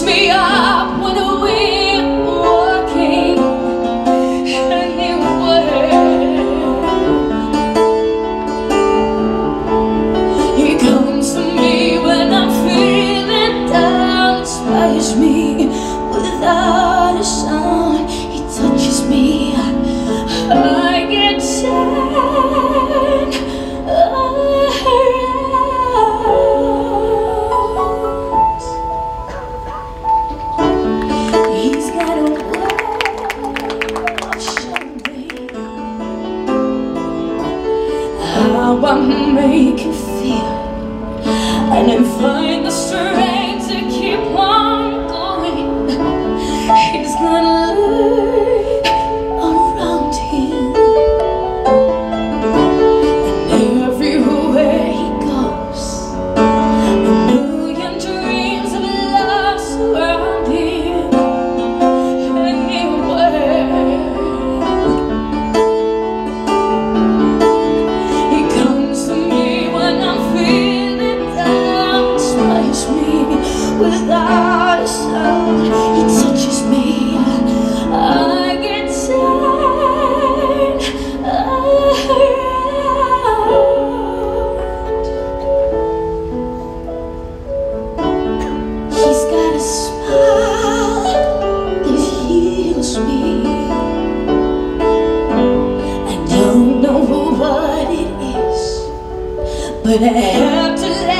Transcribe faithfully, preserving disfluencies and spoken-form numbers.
me up when we're walking anywhere. He comes to me when I'm feeling down, inspires me without a sound. He touches me, I get turned around. He's got a way of showing me how I make him feel, and then find the strength to keep on going. He's gonna learn around him, and everywhere he goes, a million dreams of love surround him. Anywhere he comes to me when I'm feeling down, inspires me without a sound. He touches me, I get turned around. He's got a smile that heals me. I don't know what it is, but I have to let